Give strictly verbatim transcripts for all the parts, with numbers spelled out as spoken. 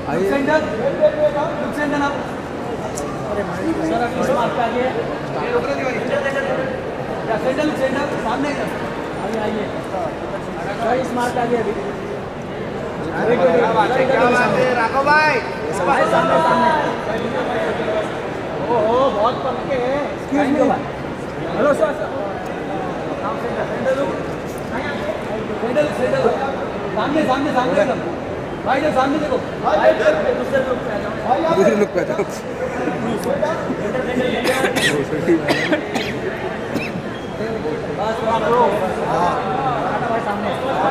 Centre centre ना sir mark आ गया सेंटर सेंटर सामने आइए आइए इस मार्क आ गया अभी क्या बात है राघव भाई सामने सामने ओहो बहुत पक्के हैं excuse me hello sir centre centre centre सामने सामने सामने भाई इधर सामने देखो दूसरे लोग पे आ जाओ दूसरे लोग पे आ जाओ बस सामने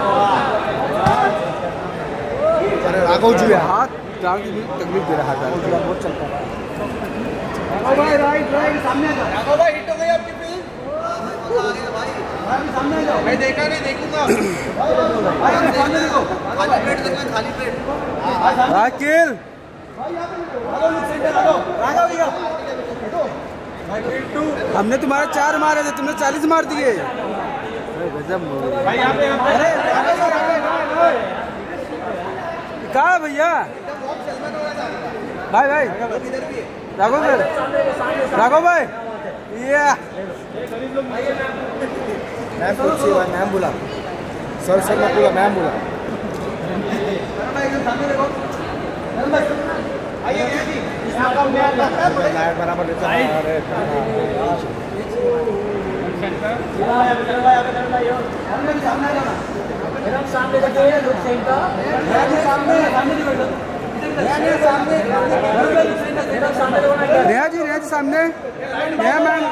अरे राघव जी हाथ डाल की तकलीफ दे रहा था बहुत चलता है राघव भाई राइट राइट सामने आ जाओ राघव भाई हिट हो गई आपकी फिल्म भाई सामने आ जाओ मैं देखा नहीं देखूंगा भाई सामने देखो खाली प्लेट देखना खाली प्लेट अखिल भाई यहां पे hello look centre hello Raghav भैया हमने तुम्हारे चार मारे थे तुमने चालीस मार दिए गजब भाई यहां पे अरे कहाँ है भैया भाई भाई राघव भाई राघव भाई ये मैम पूछी भाई मैम बोला सर सर मैं बोला मैम बोला लाइट बराबर देता है सामने देखिए लुक सेंटर सामने सामने देखो सामने सामने रेहा जी रेहा जी सामने Reha ma'am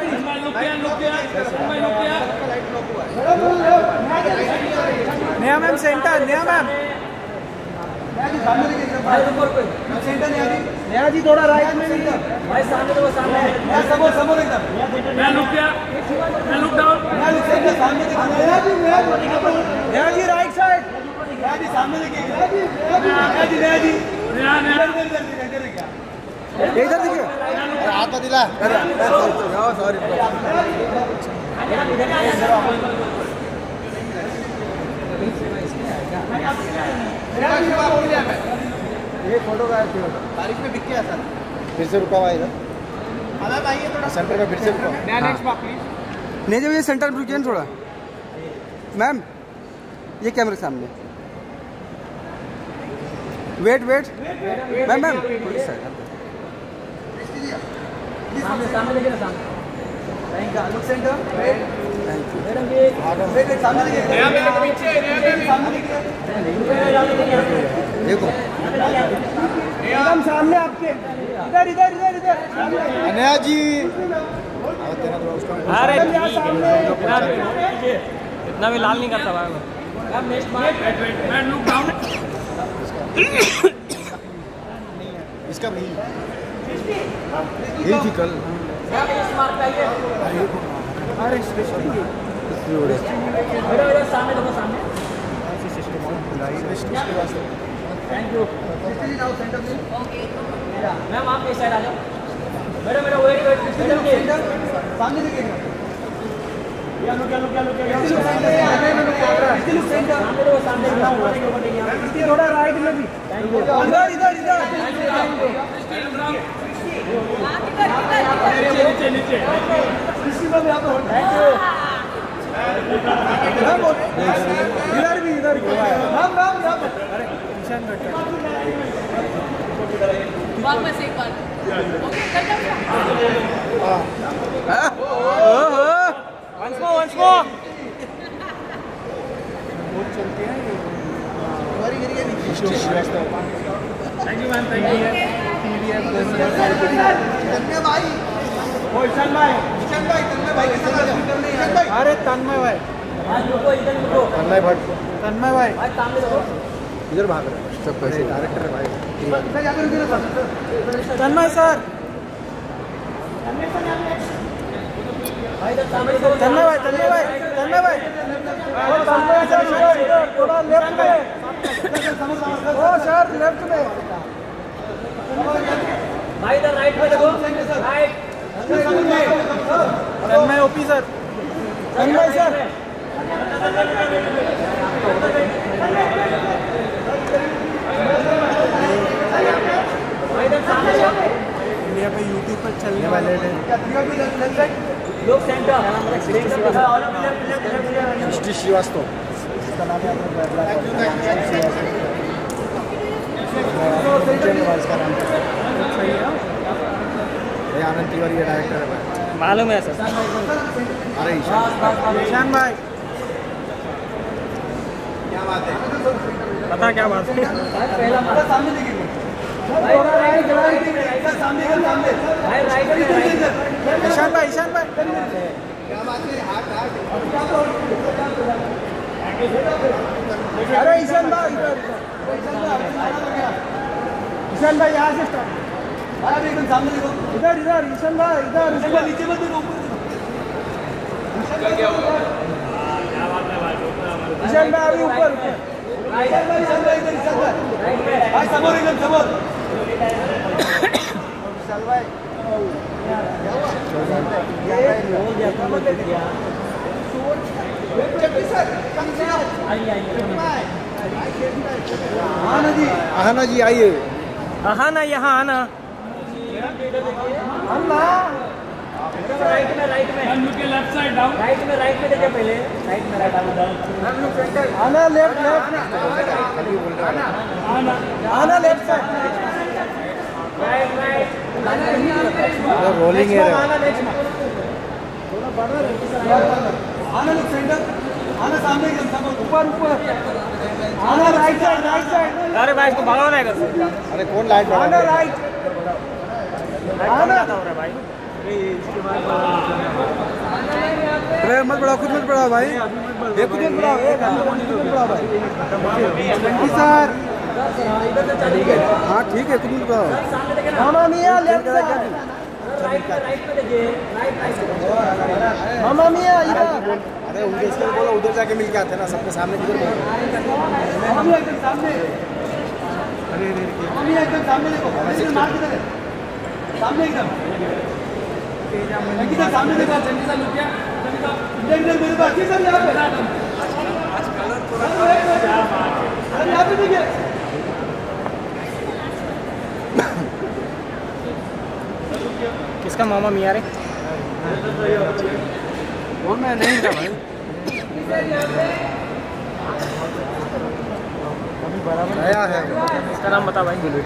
Neha ma'am centre Neha ma'am Neha ji थोड़ा राइट में भाई सामने देखो सामने समोर समोर एकदम मैं लुक किया मैं लुक डाउन मैं लुक सेंटर सामने देखो नेहा जी नेहा जी राइट साइड नेहा जी सामने देखिए नेहा जी नेहा जी नेहा जी नेहा नेहा इधर देखिए हाथ में दिला अरे सॉरी ये फोटो का तारीख में बिक गया सर फिर से रुका हुआ है इधर अब आइए थोड़ा सेंटर में फिर से रुका नेक्स्ट बात प्लीज नहीं जब ये सेंटर में रुकिए थोड़ा मैम ये कैमरे सामने वेट वेट मैम मैम सामने सामने देखिए ना सामने thank you look centre wait thank you madam ये वेट वेट सामने देखिए नया मेरे पीछे नया मेरे सामने देखिए देखो एकदम सामने आपके इधर इधर इधर इधर नया जी अरे इतना भी लाल नहीं करता भाई ma'am next mark wait wait man look down इसका भी ये थी कल इस मार्क का ये अरे स्पेशल मेरा सामने देखो सामने थैंक यू नाउ सेंटर में ओके मैम आप इस साइड आ जाओ मेरा मेरा वेट वेट सेंटर सामने देखिए या लो क्या लो क्या लो क्या सेंटर सामने देखो सामने थोड़ा राइट में भी थैंक यू इधर इधर इधर नीचे नीचे इसी में आप थैंक यू इधर भी इधर राम राम राम अरे निशान बैठा बात में से एक बार ओके कर जाओ हां ओहो वंस मोर वंस मोर बहुत चलते हैं हमारी गिरी है नहीं thank you ma'am thank you Tanmay भाई ओ ईशान भाई ईशान भाई तन्मय भाई कैसा लगा ईशान भाई अरे तन्मय भाई आज रुको इधर रुको तन्मय भाई तन्मय भाई आज सामने देखो इधर भाग रहे हैं सब पैसे डायरेक्टर है भाई सर यहां पे रुकिए तन्मय सर भाई इधर सामने तन्मय भाई तन्मय भाई तन्मय भाई ओ तन्मय सर थोड़ा लेफ्ट में ओ सर लेफ्ट में भाई इधर राइट में देखो right Tanmay OP sir Tanmay sir चलने वाले लोग सेंटर सृष्टि श्रीवास्तव, इसका नाम है इसका नाम आनंद तिवारी डायरेक्टर है भाई, मालूम है सर। अरे ईशान भाई क्या बात है, पता क्या बात है। सामने देखिए, ईशान भाई, ईशान भाई क्या बात है, हाथ हाथ, अरे ईशान भाई इधर, ईशान भाई यहाँ से स्टार्ट, अरे एकदम सामने देखो, इधर इधर ईशान भाई इधर, ऊपर नीचे मत देखो, ऊपर ईशान भाई अभी ऊपर, ईशान भाई ईशान भाई इधर, ईशान भाई भाई समोर, एकदम समोर, ईशान भाई आना जी, आइए, आना यहाँ आना, राइट में, राइट में, लेफ्ट साइड डाउन, राइट में, राइट में देखिए पहले, राइट में, राइट आना, लेफ्ट लेफ्ट आना, आना left side, right right, rolling है, आना नेक्स्ट में, आना लेफ्ट सेंटर, आना सामने एकदम सामने, ऊपर ऊपर, आना राइट साइड, राइट साइड, अरे भाई इसको भगाओ ना इधर से, अरे कौन लाइट बढ़ा, आना राइट, आना हो रहा है भाई, अरे मत बढ़ाओ, खुद मत बढ़ाओ भाई, ये खुद मत बढ़ाओ, ये खुद मत बढ़ाओ भाई, सर हाँ ठीक है, खुद मत बढ़ाओ, मामा मियां लेफ्ट साइड, राइट में, राइट में देखिए, राइट राइट, मामा मियां इधर, अरे उधर से बोलो, उधर जाके मिल के आते ना, सबके सामने किधर बोलो, मामा मियां एकदम सामने, अरे अरे मामा मियां एकदम सामने देखो, मार किधर है, सामने एकदम, किधर सामने देखो, जल्दी से लुक गया, इधर इधर मेरे पास, किधर यहाँ पे, आज कलर थोड़ा क्या बात है, अरे यहाँ पे देखिए, किसका मामा मियां रे, और मैं नहीं था भाई, अभी बराबर आया है, इसका नाम बता भाई।